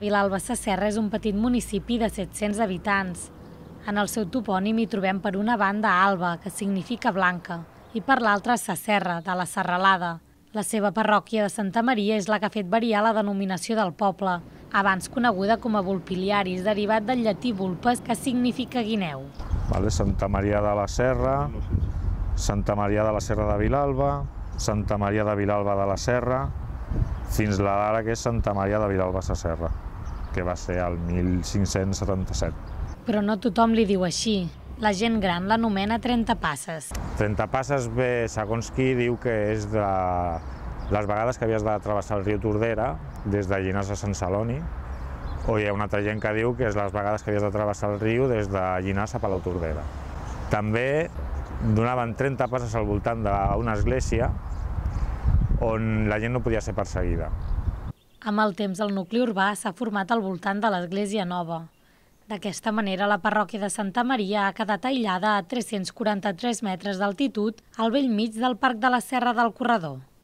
Vilalba Sasserra és un petit municipi de 700 habitants. En el seu topònim hi trobem per una banda Alba, que significa blanca, i per l'altra Sasserra, de la serralada. La seva parròquia de Santa Maria és la que ha fet variar la denominació del poble, abans coneguda com a Vulpiliaris, derivat del llatí vulpes, que significa guineu. Santa Maria de la Serra, Santa Maria de la Serra de Vilalba, Santa Maria de Vilalba de la Serra, fins l'ara que és Santa Maria de Vilalba Sasserra, que va ser el 1577. Però no tothom li diu així. La gent gran l'anomena Trentapasses. Trentapasses, bé, segons qui diu que és de les vegades que havies de travessar el riu Tordera des de Llinars a Sant Celoni, o hi ha una altra gent que diu que és les vegades que havies de travessar el riu des de Llinars a Palautordera. També donaven 30 passes al voltant d'una església on la gent no podia ser perseguida. Amb el temps, el nucli urbà s'ha format al voltant de l'església nova. D'aquesta manera, la parròquia de Santa Maria ha quedat aïllada a 343 metres d'altitud al bell mig del Parc de la Serra del Corredor.